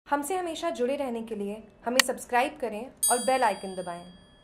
हमसे हमेशा जुड़े रहने के लिए हमें सब्सक्राइब करें और बेल आइकन दबाएं।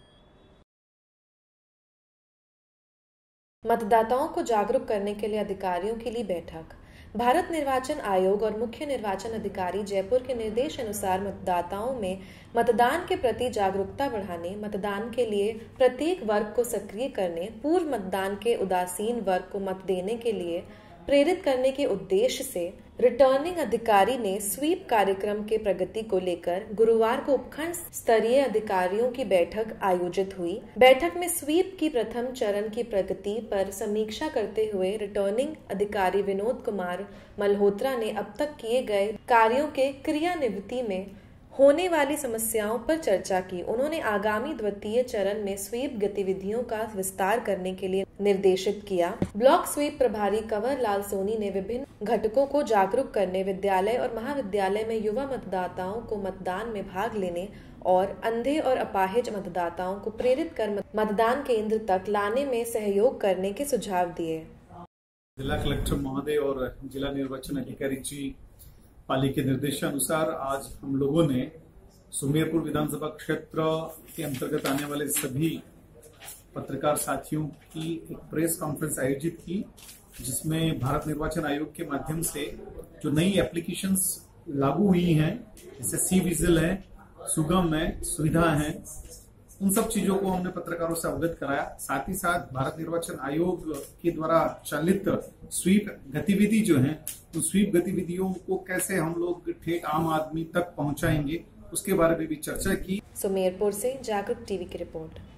मतदाताओं को जागरूक करने के लिए अधिकारियों की ली बैठक। भारत निर्वाचन आयोग और मुख्य निर्वाचन अधिकारी जयपुर के निर्देश अनुसार मतदाताओं में मतदान के प्रति जागरूकता बढ़ाने, मतदान के लिए प्रत्येक वर्ग को सक्रिय करने, पूर्व मतदान के उदासीन वर्ग को मत देने के लिए प्रेरित करने के उद्देश्य से रिटर्निंग अधिकारी ने स्वीप कार्यक्रम के प्रगति को लेकर गुरुवार को उपखंड स्तरीय अधिकारियों की बैठक आयोजित हुई। बैठक में स्वीप की प्रथम चरण की प्रगति पर समीक्षा करते हुए रिटर्निंग अधिकारी विनोद कुमार मल्होत्रा ने अब तक किए गए कार्यों के क्रियान्विति में होने वाली समस्याओं पर चर्चा की। उन्होंने आगामी द्वितीय चरण में स्वीप गतिविधियों का विस्तार करने के लिए निर्देशित किया। ब्लॉक स्वीप प्रभारी कंवर लाल सोनी ने विभिन्न घटकों को जागरूक करने, विद्यालय और महाविद्यालय में युवा मतदाताओं को मतदान में भाग लेने और अंधे और अपाहिज मतदाताओं को प्रेरित कर मतदान केंद्र तक लाने में सहयोग करने के सुझाव दिए। जिला कलेक्टर महोदय और जिला निर्वाचन अधिकारी जी पाली के निर्देशानुसार आज हम लोगों ने सुमेरपुर विधानसभा क्षेत्र के अंतर्गत आने वाले सभी पत्रकार साथियों की एक प्रेस कॉन्फ्रेंस आयोजित की, जिसमें भारत निर्वाचन आयोग के माध्यम से जो नई एप्लीकेशंस लागू हुई हैं, जैसे सी विजिल है, सुगम है, सुविधा है, उन सब चीजों को हमने पत्रकारों से अवगत कराया। साथ ही साथ भारत निर्वाचन आयोग के द्वारा चालित स्वीप गतिविधि जो है, उन स्वीप गतिविधियों को कैसे हम लोग ठेठ आम आदमी तक पहुंचाएंगे, उसके बारे में भी चर्चा की। सुमेरपुर से जागरूक टीवी की रिपोर्ट।